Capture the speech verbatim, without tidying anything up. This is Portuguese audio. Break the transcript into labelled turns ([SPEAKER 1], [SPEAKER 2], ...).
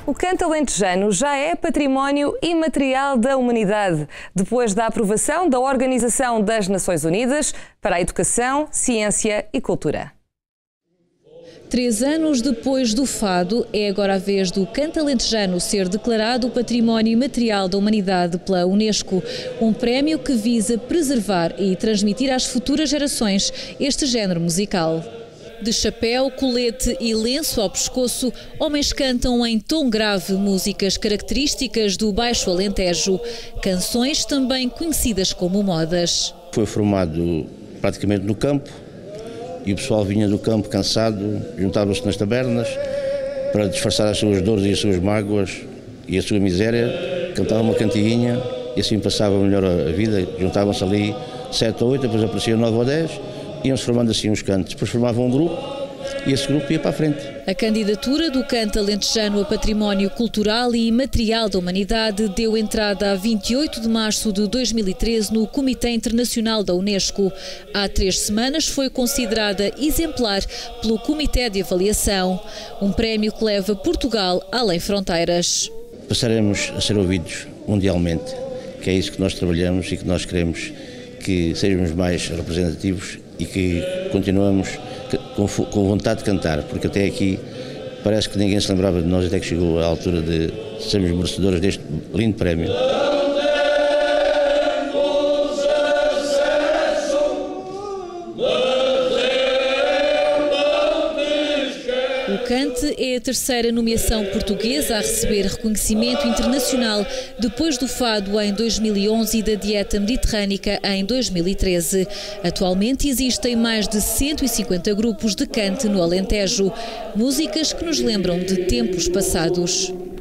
[SPEAKER 1] O canto alentejano já é património imaterial da humanidade, depois da aprovação da Organização das Nações Unidas para a Educação, Ciência e Cultura.
[SPEAKER 2] Três anos depois do fado, é agora a vez do canto alentejano ser declarado Património Imaterial da Humanidade pela Unesco, um prémio que visa preservar e transmitir às futuras gerações este género musical. De chapéu, colete e lenço ao pescoço, homens cantam em tom grave músicas características do Baixo Alentejo, canções também conhecidas como modas.
[SPEAKER 3] Foi formado praticamente no campo e o pessoal vinha do campo cansado, juntava-se nas tabernas para disfarçar as suas dores e as suas mágoas e a sua miséria, cantava uma cantiguinha e assim passava melhor a vida, juntavam-se ali sete ou oito, depois apareciam nove ou dez. Iam-se formando assim uns cantos, depois formavam um grupo e esse grupo ia para a frente.
[SPEAKER 2] A candidatura do canto alentejano a Património Cultural e Imaterial da Humanidade deu entrada a vinte e oito de março de dois mil e treze no Comitê Internacional da Unesco. Há três semanas foi considerada exemplar pelo Comitê de Avaliação, um prémio que leva Portugal além fronteiras. Passaremos
[SPEAKER 3] a ser ouvidos mundialmente, que é isso que nós trabalhamos e que nós queremos que sejamos mais representativos e que continuamos com vontade de cantar, porque até aqui parece que ninguém se lembrava de nós até que chegou a altura de sermos merecedores deste lindo prémio.
[SPEAKER 2] O cante é a terceira nomeação portuguesa a receber reconhecimento internacional depois do fado em dois mil e onze e da dieta mediterrânica em dois mil e treze. Atualmente existem mais de cento e cinquenta grupos de cante no Alentejo, músicas que nos lembram de tempos passados.